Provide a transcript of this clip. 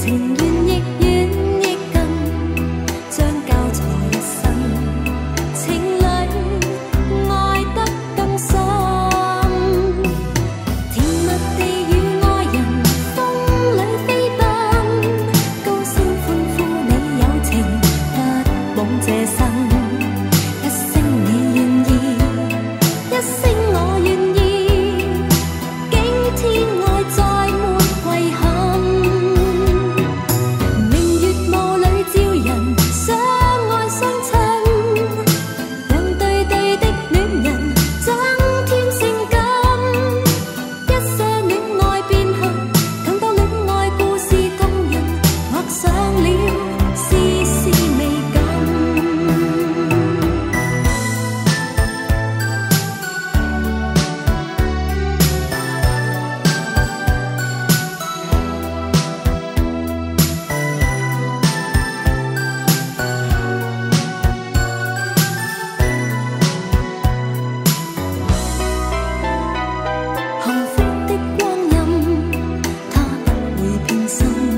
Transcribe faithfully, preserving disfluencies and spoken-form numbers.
情緣亦遠亦近，將交錯一生，情侶愛得更深。甜蜜地與愛人風裏飛奔，高聲歡呼你有情不枉這生。一聲你願意，一聲我願意，驚天愛再沒遺憾。明月霧裏照人相愛相親，讓對對的戀人增添性感。一些戀愛變後，更多戀愛故事動人，畫上了絲絲美感。幸福的光陰，它不會變心。